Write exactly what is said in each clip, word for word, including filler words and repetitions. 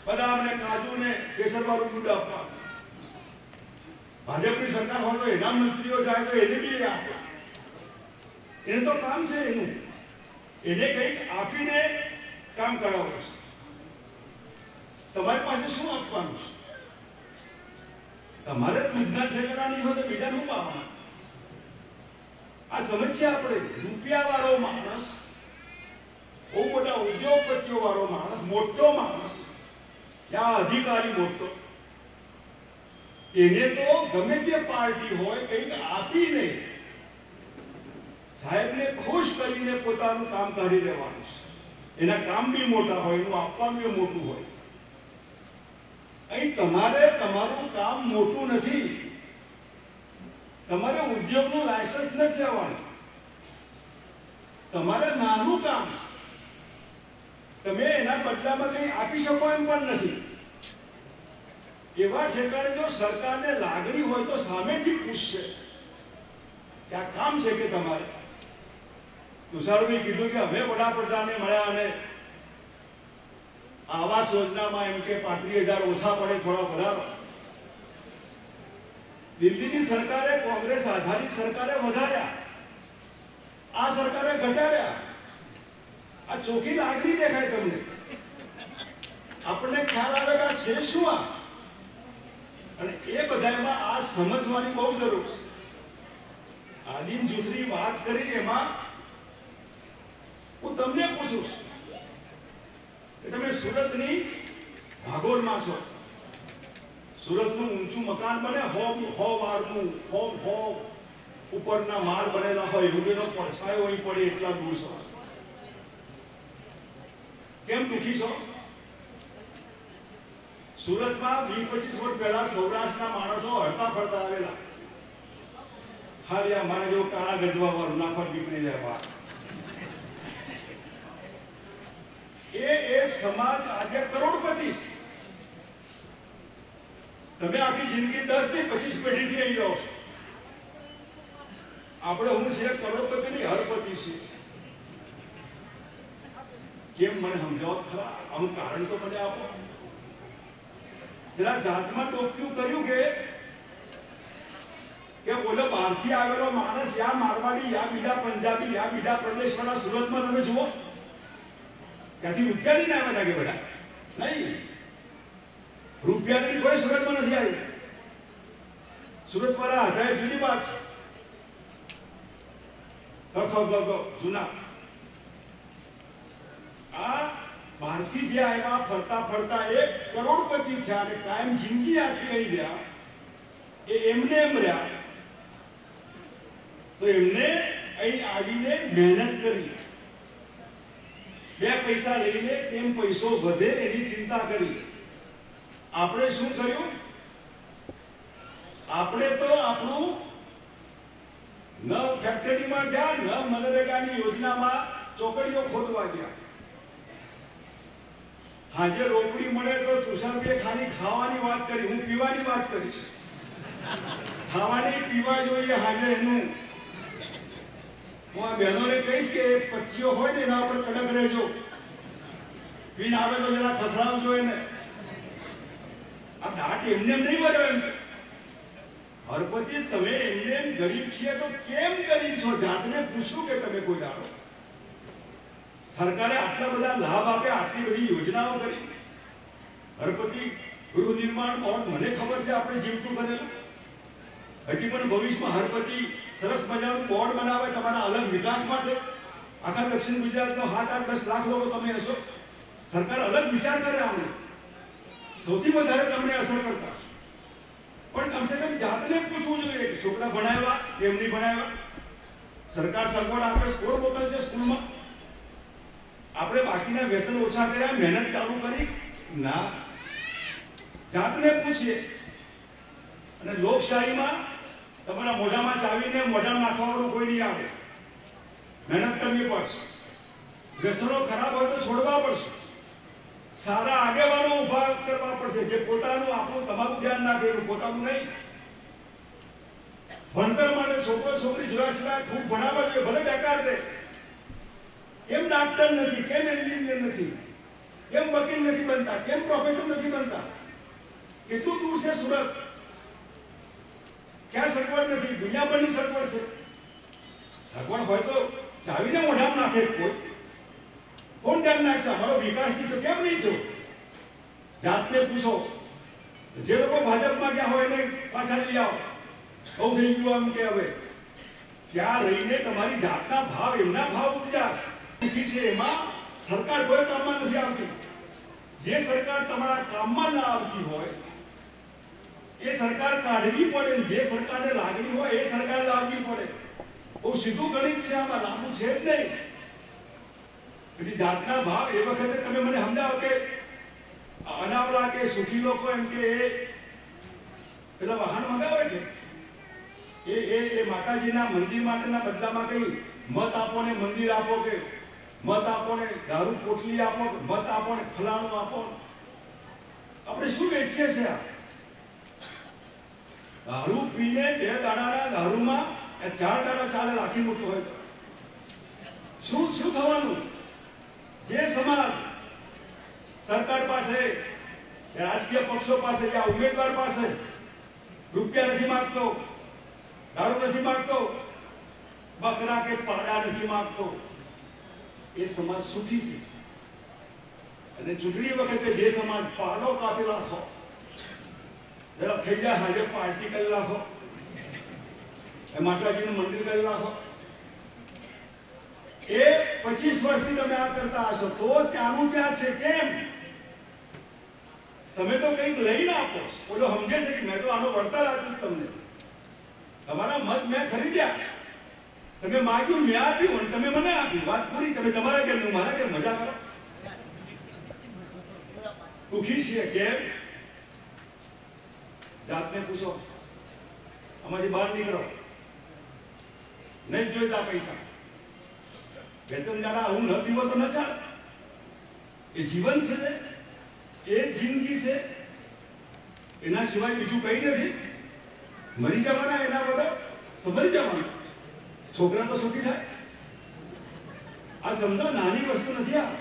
બદામ ને કાજુ ને કેસર વાળું દૂધ આપવા. ભાજપની સરકાર હોય તો એના મંત્રીઓ જાય તો એને બી આપે. એને તો કામ છે એનું, એને કંઈક આપીને કામ કરાવવું છે. તમારી પાસે શું આપવાનું છે? તમારે દૂધના ઠેકાણા નહીં હોય તો બીજાને શું પાવાના? આ સમજીએ આપણે. રૂપિયા વાળો માણસ, બહુ મોટા ઉદ્યોગપતિઓ વાળો માણસ, મોટો માણસ, યા અધિકારી મોટો, એને તો ગમે તે પાર્ટી હોય કંઈક આપીને સાહેબને ખુશ કરીને પોતાનું કામ કાઢી લેવાનું છે. એના કામ બી મોટા હોય, એનું આપવાનું એ મોટું હોય. અહીં તમારે તમારું કામ મોટું નથી. તમારે ઉદ્યોગનું લાયસન્સ નથી લેવાનું. તમારે નાનું કામ છે. તમે એના બદલામાં કંઈ આપી શકો એમ પણ નથી. એવા ઠેકાણે જો સરકારને લાગણી હોય તો સામેથી પૂછશે કે આ કામ છે કે તમારે. તુષારભાઈ કીધું કે અમે વડાપ્રધાનને મળ્યા અને આવાસ યોજનામાં એમ કે પાંત્રીસ હજાર ઓછા પડે, થોડા વધારો. દિલ્હીની સરકારે, કોંગ્રેસ આધારિત સરકારે વધાર્યા, આ સરકારે ઘટાડ્યા. આ ચોખ્ખી લાગણી દેખાય તમને. આપણને ખ્યાલ આવે કે આ છે શું આ, અને એ બધામાં આ સમજવાની બહુ જરૂર છે. આદિમ જૂથની વાત કરી, એમાં હું તમને પૂછું છું કે તમે સુરતની ભાગોળમાં છો. સુરતનું ઊંચું મકાન બને, હો હો વારનું, હો હો ઉપરના માળ બનેલા હોય, એવું એનો પડછાયો અહીં પડે એટલા દૂર છો. કેમ દુઃખી છો? સુરતમાં વીસ પચીસ વર્ષ પહેલા સૌરાષ્ટ્રના માણસો હરતા ફરતા આવેલા. હારી મારે જો કાળા ગજવા વાળું નાફર નીકળી જાય બહાર. એ એ સમાજ આજે કરોડપતિ છે. તમે આખી જિંદગી દસ થી પચીસ પેઢીથી અહીં રહો છો. આપણે હું છે કરોડપતિ ની હરપતિ છે. કેમ મને સમજાવો ખરા? આનું કારણ તો મને આપો. જરા જાતમાં ટોક્યું કર્યું કે કે બોલો બહારથી આવેલો માણસ, યા મારવાડી, યા બીજા પંજાબી, યા બીજા પ્રદેશવાળા સુરતમાં તમે જુઓ, ત્યાંથી રૂપિયા લઈને આવ્યા કે બધા નહીં. રૂપિયા લઈને કોઈ સુરતમાં નથી આવી. સુરત વાળા હતા જુદી વાત છે. જૂના આ બહારથી જે આવ્યા, ફરતા ફરતા એક કરોડપતિ થયા અને કાયમ જિંદગી આખી રહી ગયા. એ એમને એમ રહ્યા તો એમને અહીં આવીને મહેનત કરી, બે પૈસા લઈને તેમ પૈસો વધે એની ચિંતા કરી. આપણે શું કર્યું? આપણે તો આપણું ન ફેક્ટરીમાં ગયા, ન મનરેગાની યોજનામાં ચોકડીઓ ખોદવા ગયા. હાજે રોકડી મળે તો તુષારભાઈએ ખાલી ખાવાની વાત કરી, હું પીવાની વાત કરીશ. ખાવાની પીવા જોઈએ હાજે એનું. હું આ બહેનોને કહીશ કે પચ્ચીઓ હોય ને એના ઉપર કડક રહેજો. પીને આવે તો જરા ખખડાવજો એને. આ દાંત એમને એમ નહીં ભર્યો એમ. હરપતિ તમે એમને એમ ગરીબ છીએ તો કેમ ગરીબ છો? જાતને પૂછ્યું કે તમે કોઈ દાડો? સરકારે આટલા બધા લાભ આપ્યા, આટલી બધી યોજનાઓ કરી. હરપતિ ગૃહ નિર્માણ બોર્ડ, મને ખબર છે આપણે જીવતું કરેલું. હજી પણ ભવિષ્યમાં હરપતિ સરસ મજાનું બોર્ડ બનાવે તમારા અલગ વિકાસ માટે. આખા દક્ષિણ ગુજરાતનો સાત આઠ દસ લાખ લોકો તમે હશો. સરકાર અલગ વિચાર કરે આમને, સૌથી વધારે તમને અસર કરતા. પણ કમસે કમ જાતને પૂછવું જોઈએ કે છોકરા ભણાવ્યા કેમ નહીં ભણાવ્યા. સરકાર સગવડ આપે, સ્કોર મોકલશે સ્કૂલમાં. આપણે બાકીના વ્યસન ઓછા કર્યા, મહેનત ચાલુ કરી ના. જાતને પૂછીએ. અને લોકશાહીમાં તમારા મોઢામાં ચાવીને મોઢામાં નાખવાનું કોઈ નહીં આવે. મહેનત કરવી પડશે. વ્યસનો ખરાબ હોય તો છોડવા પડશે. સારા આગેવાનો ઉભા કરવા પડશે, જે પોતાનું આપણું તમારું ધ્યાન ના કર્યું, પોતાનું નહીં. ભણતર માટે છોકરો છોકરી જોયા સિવાય ખૂબ ભણાવવા જોઈએ, ભલે બેકાર રહે. કેમ ડાક્ટર નથી, કેમ એન્જિનિયર નથી, કેમ વકીલ નથી બનતા, કેમ પ્રોફેસર નથી બનતા? કેટલું દૂર છે સુરત? ક્યાં સગવડ નથી? દુનિયાભરની સગવડ છે. સગવડ હોય તો ચાવીને મોઢામાં નાખે કોઈ. કોણ ધ્યાન નાખશે? અમારો વિકાસ તો કેમ નહીં થયો? જાતને પૂછો. જે લોકો ભાજપમાં ગયા હોય એને પાછા લઈ આવો. બહુ થઈ ગયું આમ કે હવે ત્યાં રહીને તમારી જાતના ભાવ એમના ભાવ ઉપજ્યા છે. એમાં સરકાર કોઈ કામમાં નથી આવતી. જે સરકાર તમારા કામમાં ના આવતી હોય એ સરકાર કાઢવી પડે. જે સરકારને લાગણી હોય એ સરકાર લાવવી પડે. બહુ સીધું ગણિત છે, આમાં લાંબુ છે જ નહીં. પછી જાતના ભાવ એ વખતે તમે મને સમજાવો કે અનાવડા કે સુખી લોકો એમ કે પેલા વાહન મંગાવે કે એ એ એ માતાજીના મંદિર માટેના બદલામાં કઈ મત આપો ને મંદિર આપો, કે મત આપો ને દારૂ પોટલી આપો, મત આપો ને ફલાણું આપો. આપણે શું વેચીએ છીએ? આ દારૂ પીને બે દાડાના દારૂમાં ચાર દાડા ચાલે રાખી મૂક્યું હોય તો શું શું થવાનું? જે સમાજ સરકાર પાસે, રાજકીય પક્ષો પાસે, યા ઉમેદવાર પાસે રૂપિયા નથી માંગતો, દારૂ નથી માંગતો, બકરા કે પાડા નથી માંગતો, એ સમાજ સુખી છે. અને ચૂંટણી વખતે જે સમાજ પાડો કાપી નાખો, જરા થઈ જાય હાજર પાર્ટી કરી નાખો, એ માતાજીનું મંદિર કરી નાખો, એ પચીસ વર્ષથી તમે આ કરતા હશો તો ત્યાંનું ત્યાં છે. કેમ? તમે તો કંઈક લઈને આપો. ઓલો સમજે છે કે મેં તો આનો વળતર આપ્યું તમને, તમારા મત મેં ખરીદ્યા, તમે માગ્યું મેં આપ્યું અને તમે મને આપ્યું. વાત પૂરી. તમે તમારા ઘેર, હું મારા ઘેર મજા કરો. દુઃખી છીએ. કેમ? જાતને પૂછો. આમાંથી બહાર નીકળો. નહીં જોઈતા પૈસા. વેતન જરા હું ન પીવો તો ન ચાલે. એ જીવન છે ને, એ જિંદગી છે, એના સિવાય બીજું કઈ નથી. મરી જવાના એના વગર તો મરી જવાનું. છોકરા તો સુખી થાય. આ સમજો, નાની વસ્તુ નથી. આ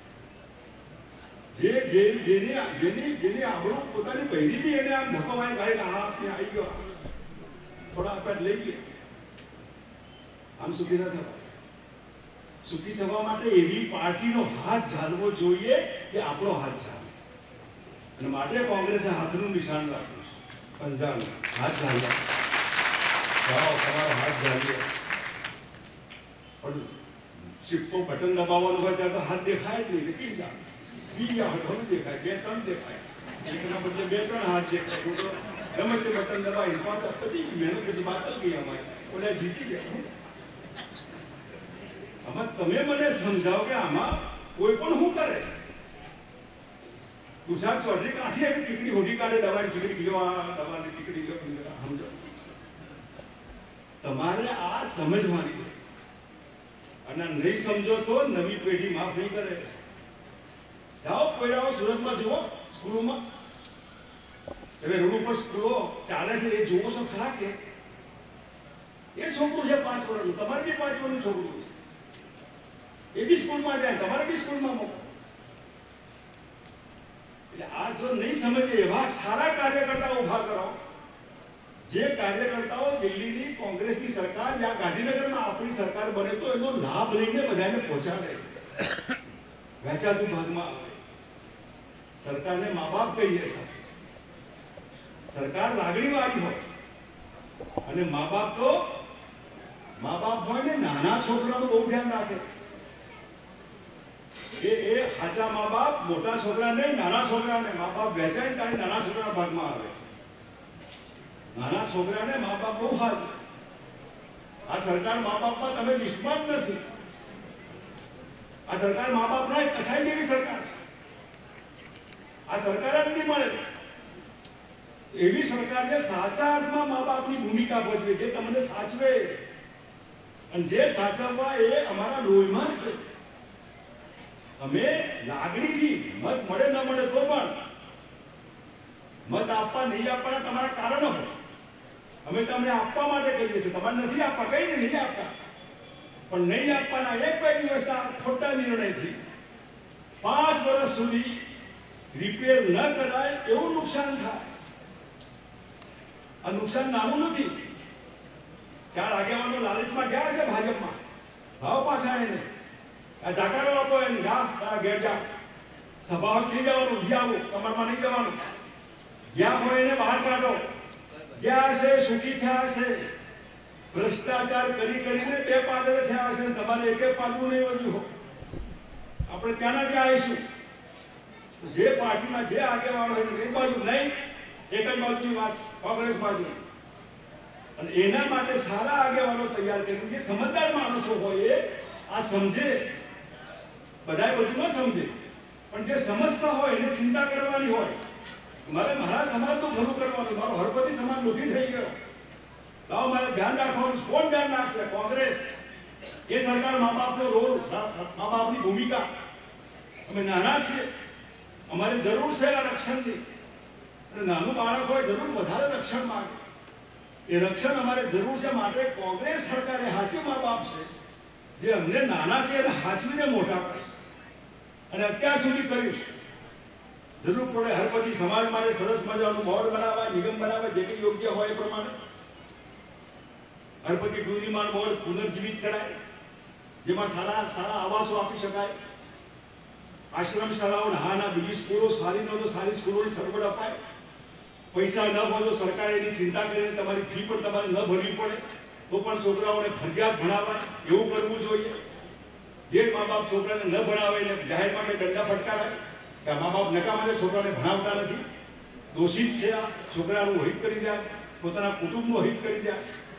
જે જે જેની જેની જેની આપણું પોતાની પહેરી બી એને આમ ધક્કો મારી કાઢે કે હા આપણે આવી ગયો, થોડા આપણે લઈ ગયે. આમ સુખી ન થવા. સુખી થવા માટે એવી પાર્ટીનો હાથ ઝાલવો જોઈએ જે આપણો હાથ ઝાલે. અને માટે કોંગ્રેસે હાથનું નિશાન રાખ્યું છે. પંજાબ હાથ ઝાલ્યા. જાઓ તમારો હાથ ઝાલ્યો. પણ સિક્કો બટન દબાવવાનું હોય ત્યારે તો હાથ દેખાય જ નહીં. કેમ ચાલે? બીજા હાથ દેખાય, બે ત્રણ દેખાય, એકના બદલે બે ત્રણ હાથ દેખાય. ગમે તે બટન દબાવી પાંચ પતી મહેનત બધી બાતલ ગઈ અમારી. ઓલા જીતી ગયા. આમાં તમે મને સમજાવો કે આમાં કોઈ પણ શું કરે? તુષાર ચૌધરી કાંથી એવી ટીકડી હોડી કાઢે, દવાની ટીકડી લ્યો, આ દવાની ટીકડી લ્યો. સમજો, તમારે આ સમજવાની. અને નહીં સમજો તો નવી પેઢી માફ નહીં કરે. જાઓ કોઈરાઓ સુરતમાં જુઓ, સ્કૂલોમાં હવે રોડ ઉપર સ્કૂલો ચાલે છે એ જોવો છો ખરા? કે એ છોકરું છે પાંચ વર્ષનું, તમારે બી પાંચ વર્ષનું છોકરું છે, એ બી સ્કૂલમાં જાય, તમારે બી સ્કૂલમાં મોકલો. એટલે આ જો નહીં સમજે એવા સારા કાર્યકર્તાઓ ઉભા કરાવો. જે કાર્યકર્તાઓ દિલ્હીની કોંગ્રેસની સરકાર યા ગાંધીનગરમાં આપણી સરકાર બને તો એનો લાભ લઈને બધાને પહોંચાડે, વહેંચાતું ભાગમાં આવે. સરકારને મા બાપ કહીએ છે. સરકાર લાગણી વાળી હોય અને મા બાપ તો મા બાપ હોય ને નાના છોકરાનું બહુ ધ્યાન રાખે. એ એ સાચા મા બાપ મોટા છોકરાને, નાના છોકરાને મા બાપ વહેંચાય ત્યારે નાના છોકરાના ભાગમાં આવે. નાના છોકરાને મા બાપ બહુ હાજર. આ સરકાર મા બાપમાં તમે લિસ્ટમાં જ નથી. આ સરકાર મા બાપના કસાઈ જેવી સરકાર છે. આ સરકાર જ નહીં મળે એવી સરકાર જે સાચા અર્થમાં મા બાપની ભૂમિકા ભજવે, જે તમને સાચવે. અને જે સાચવવા એ અમારા લોહીમાં છે. અમે લાગણીથી મત મળે ન મળે તો પણ મત આપવા નહીં આપવાના તમારા કારણો હોય. અમે તમને આપવા માટે કહીએ છીએ, તમારે નથી આપવા, કહીને નહીં આપતા. પણ નહીં આપવાના એક બે દિવસના ખોટા નિર્ણયથી પાંચ વર્ષ સુધી રિપેર ન કરાય એવું નુકસાન થાય. આ નુકસાન નાનું નથી. ચાર આગેવાનો લાલચમાં ગયા છે ભાજપમાં, ભાવ પાછા એને આ જાકારો આપો એને, જા તારા ઘેર જા, સભામાં નહીં જવાનું, ઉઠી આવો, કમરમાં નહીં જવાનું, જ્યાં હોય એને બહાર કાઢો. ગયા છે, સુખી થયા છે, ભ્રષ્ટાચાર કરી કરીને બે પાદરે થયા છે, તમારે એક એક પાદરું નહીં વધ્યું. આપણે ત્યાંના ત્યાં આવીશું. જે પાર્ટીમાં જે આગેવાનો હોય એક બાજુ નહીં, એક જ બાજુની વાત કોંગ્રેસ બાજુ, અને એના માટે સારા આગેવાનો તૈયાર કરીને જે સમજદાર માણસો હોય આ સમજે. બધા બધું ન સમજે, પણ જે સમજતા હોય એને ચિંતા કરવાની હોય. મારે મારા સમાજનું ઘણું કરવાનું, મારો હળપતિ સમાજ દુઃખી થઈ ગયો, લાવો મારે ધ્યાન રાખવાનું. કોણ ધ્યાન રાખશે? કોંગ્રેસ. એ સરકાર મા બાપનો રોલ, મા બાપની ભૂમિકા. અમે નાના છીએ, અમારે જરૂર છે આ રક્ષણની, અને નાનું બાળક હોય જરૂર વધારે રક્ષણ માંગે. એ રક્ષણ અમારે જરૂર છે, માટે કોંગ્રેસ સરકારે હાચી મા બાપ છે જે અમને નાના છે એને હાચવીને મોટા કરશે, અને અત્યાર સુધી કર્યું છે. જરૂર પડે હળપતિ સમાજ માટે સરસ મજાનું બોર્ડ બનાવવા, નિગમ બનાવવા, જે કંઈ યોગ્ય હોય એ પ્રમાણે હળપતિ ટુરિઝમ બોર્ડ પુનર્જીવિત કરાય, જેમાં સારા સારા આવાસો આપી શકાય, આશ્રમ શાળાઓ, નાના બીજી સ્કૂલો સારી ન તો સારી સ્કૂલોની સગવડ અપાય. પૈસા ન હોય તો સરકારે એની ચિંતા કરીને તમારી ફી પણ તમારે ન ભરવી પડે, તો પણ છોકરાઓને ફરજિયાત ભણાવાય એવું કરવું જોઈએ. જે મા બાપ છોકરાને ન ભણાવે એને જાહેરમાં દંડા ફટકારાય કે મા બાપ નકામા છોકરાને ભણાવતા નથી, દોષિત છે, આ છોકરાનું હિત કરી રહ્યા છે, પોતાના કુટુંબનું હિત કરી રહ્યા છે.